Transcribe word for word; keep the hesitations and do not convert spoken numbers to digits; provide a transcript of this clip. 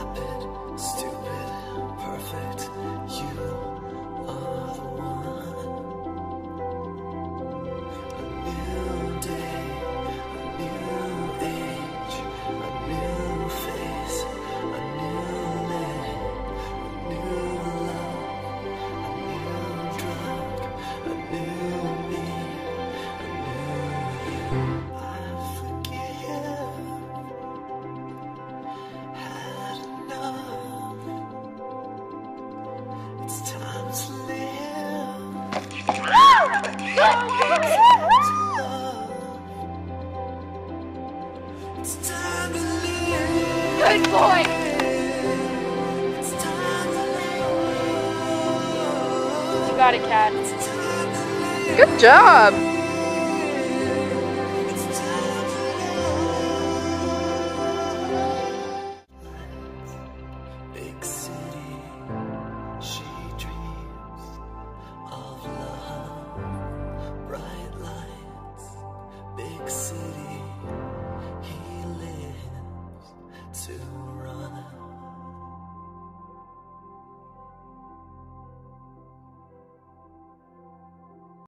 Rapid, stupid, perfect. You are the one. A new day, a new age, a new face, a new name, a new love, a new drug, a new me, a new you. I forgive, had enough. It's time to live. It's time to live. Good boy. It's time to live. You got it, Kat. It's time to live. Good job. It's time to live. Big city, she dreams of love. Bright lights, big city, he lives to